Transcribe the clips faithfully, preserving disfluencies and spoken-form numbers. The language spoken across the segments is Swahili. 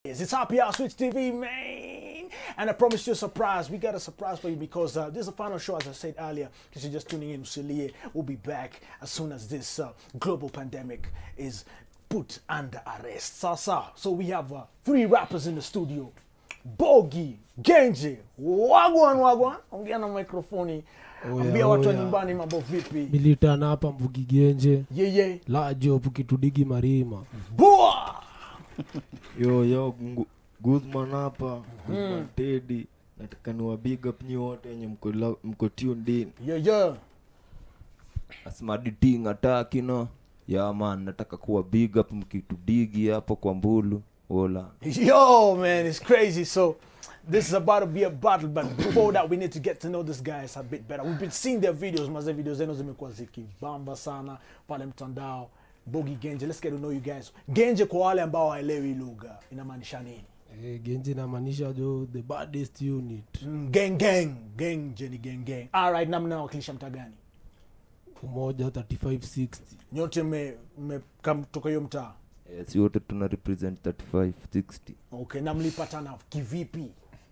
It's Happy Hour Switch T V, man. And I promised you a surprise. We got a surprise for you because uh, this is the final show, as I said earlier. Because you're just tuning in, Celia will be back as soon as this uh, global pandemic is put under arrest. Sasa. So we have uh, three rappers in the studio. Bogi, Genje, Wagwan Wagwan. Ongea na microphone. Ambia watu nyumbani mambo vipi. Militana hapa Mbugi Genje. Yeah, yeah. La job kitudigi marima. Boa! Yo yo Guzman hapa, Guzman mm. Teddy, nataka niwa big up nyi wote wenye mko mko tuned in. Yeah yeah. Asmadi ting attack no. Yeah man, nataka kuwa big up mkitudigi hapo kwa Mbulu. Hola. Yo man, it's crazy. So this is about to be a battle, but before that we need to get to know these guys a bit better. We've been seeing their videos, maze videos zenu zimekuwa zikibamba sana pale mtandao. Bogi Genje, let's get to know you guys. Genje kwa wale ambao haelewi lugha inamaanisha nini? Eh, Genje inamaanisha jo the baddest unit. Mm, gang gang, Genje ni gang gang. All right, namna nawakilisha mtaa gani? Umoja thirty-five sixty. Nyote me me kam kutoka hiyo mtaa? Yes, yote tuna represent thirty-five sixty. Okay, na mlipatana kivipi?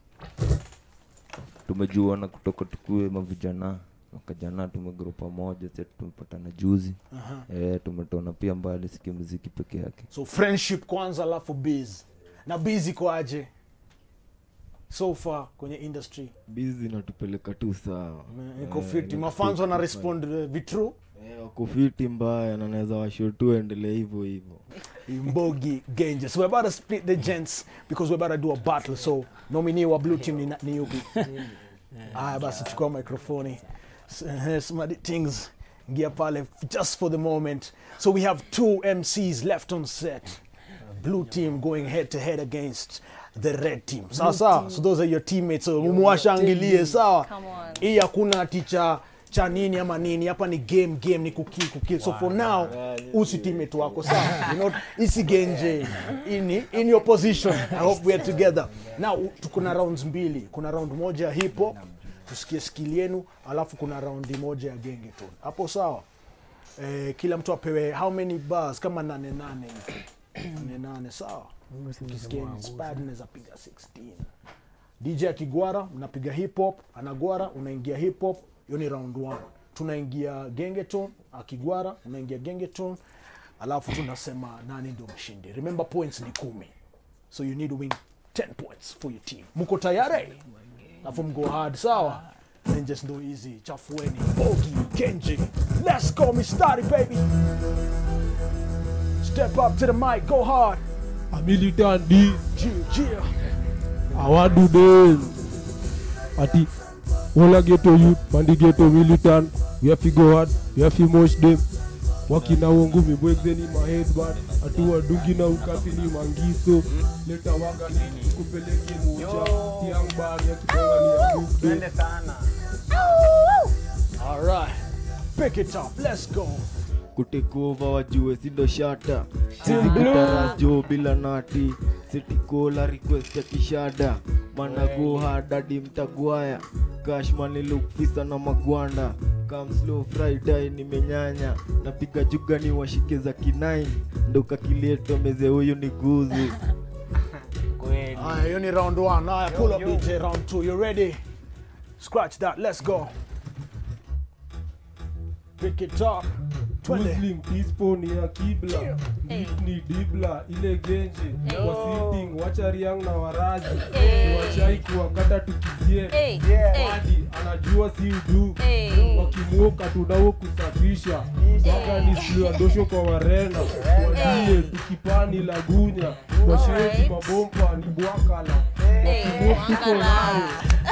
Tumejuana kutoka tukue mavijana. Wakajana tumegrow pamoja, sasa tumepatana juzi. Uh-huh. Eh, tumetona pia mbali siki muziki peke yake. So friendship kwanza alafu biz. Na busy kwa aje? So far kwenye industry. Busy natupeleka tu sawa. Iko fiti, mafans wana respond uh, vitru. Eh, wako fiti mbaya na naweza washow tu endelee hivyo hivyo. Bogi Genje. So we're about to split the gents because we're about to do a battle. So nominee wa blue team ni, ni yupi? Ah, basi chukua microphone. Uh, some of the things gear pale just for the moment. So we have two M Cs left on set. Blue team going head to head against the red team. Sawa sawa. So those are your teammates. So muwashangilie sawa. Hii hakuna teacher cha nini ama nini. Hapa ni game game ni kukill kukill. So for now usi teammate wako sawa. You know isi Genje in in your position. I hope we are together. Now tukuna rounds mbili. Kuna round moja hip hop. Tusikie skill yenu, alafu kuna round moja ya gengeton. Hapo sawa? Eh, kila mtu apewe how many bars kama nane nane. nane nane sawa? Ukisikia inspired unaweza piga sixteen. D J akigwara mnapiga hip hop, anagwara unaingia hip hop, hiyo ni round one. Tunaingia gengeton, akigwara unaingia gengeton, alafu tunasema nani ndio mshindi. Remember points ni kumi. So you need to win ten points for your team. Mko tayari? Alafu mgo hard sawa. Then just do easy. Chafueni. Bogi Genje. Let's go, Mistari baby. Step up to the mic, go hard. A militant D. G G. I want to dance. Ati Ola ghetto youth, Bandi ghetto militant. We have to go hard. We have to mosh them. Wakina wongu mi bwegze ni my headband. Atuwa dungi na ukapi ni mangiso. Leta waga ni kupeleke moja. Tiang bar ya kitonga ni ya bukde. Alright, pick it up, let's go. Kutekova wajue sindo shata. Sisi kitaras jo bila nati. City cola request ya kishada. Mana go hard adi mtagwaya. Cash money look fisa na magwanda. Come slow Friday ni menyanya. Napiga juga ni washike za kinaini. Ndoka kileto meze huyu ni guzi. Alright, you need round one. Alright, pull up D J round two. You ready? Scratch that, let's go. Pick it up. Muslim Tispo ni ya Kibla. Hey. Ni Dibla ile Genje. Hey. Wasitting wachariang na warazi. Hey. Wachai kuwakata tukizie. Hey. Yeah. Hadi anajua si udu. Hey. Wakimuoka tunao kusafisha. Waga ni siwa dosho kwa warena. Wadie tukipani lagunya. Washiriki mabompa ni buakala. Wakimuoka tuko nayo.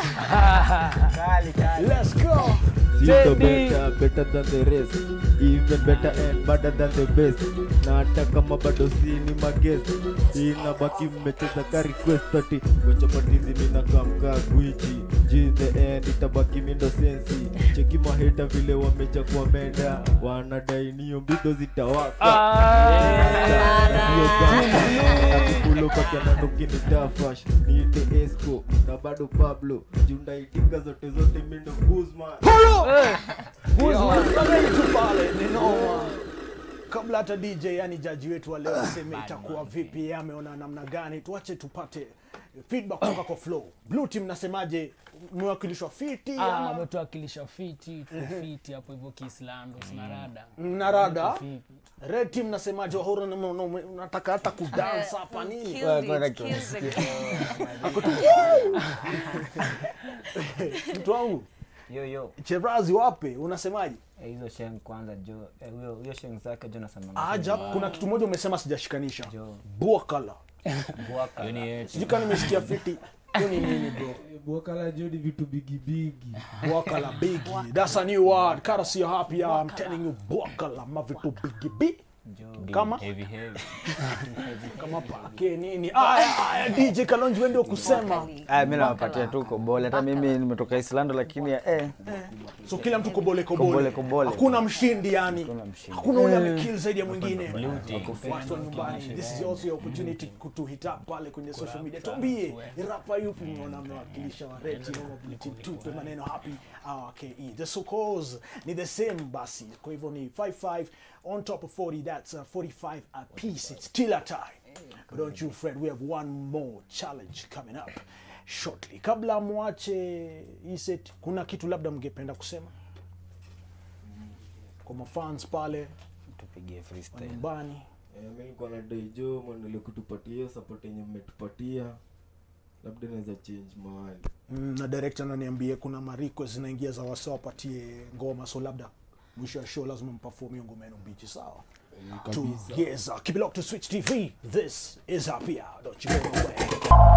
Let's go. You're better, better than the rest. Even better and better than the best. Na hata kama bado si ni magest. Inabaki mmecheza ka request ati wacha patizi mina kamka gwiji. G the end itabaki mindo sensi. Cheki maheta vile wameja kwa menda. Wanadai niyo mbido zitawaka. Sio kama akupulo paka na ndoki ni tafash. Niite Esco na bado Pablo. Junda itika zote zote mindo Guzman. Guzman, come kabla hata D J yani jaji wetu wa leo aseme itakuwa vipi, ameona namna gani, tuache tupate feedback kutoka kwa Flow. Blue Team nasemaje, mwakilishwa fiti Ah, ama mtuwakilisha fiti, tuko fiti hapo hivyo Kiislando, sina rada. mnarada? Red Team nasemaje, wahoro unataka hata kudance hapa nini? Mtu wangu Yo yo. Cherazi wape, unasemaje? Eh, hizo sheng kwanza jo. Eh, huyo huyo sheng zake jo nasema. Aja, kuna kitu moja umesema sijashikanisha. Jo. Buakala. Buaka. Sijui kama nimesikia fiti. Hiyo ni nini bro? Bwakala jodi vitu bigi bigi. Buakala bigi. That's a new word. Cara see you happy. I'm telling you buakala mavitu bigi bigi. Kama Heavy heavy. kama pake nini? Aya aya D J Kalonji wewe ndio kusema. Ah, mimi nawapatia tu kobole. Hata mimi nimetoka Islando lakini eh So kila mtu kobole Kobole, kobole. kobole. Hakuna mshindi yani. Hakuna mshindi. Hakuna ule amekill zaidi ya mwingine. Blue Watu wa nyumbani, this is also your opportunity to hit up pale kwenye social media. Tuambie rapa yupi mnaona amewakilisha wa Red Team au Blue Team, tupe maneno happy R K E. The so cause ni the same basi. Kwa hivyo ni five five on top of forty, that's uh, forty-five a piece. It's still a tie. But don't you fret, we have one more challenge coming up shortly. Kabla muache hii set, kuna kitu labda mngependa kusema kwa mafans pale tupige freestyle. nyumbani? Eh, mimi nilikuwa na daijo mwendelee kutupatia hiyo support yenye mmetupatia. Labda naweza change mahali. Mm, na director ananiambia kuna ma requests zinaingia za wasa wapatie ngoma, so labda mwisho wa show lazima mperform hiyo ngoma yenu mbichi, sawa? Together. Keep it locked to Switch T V. This is Happy Hour. Don't you go away.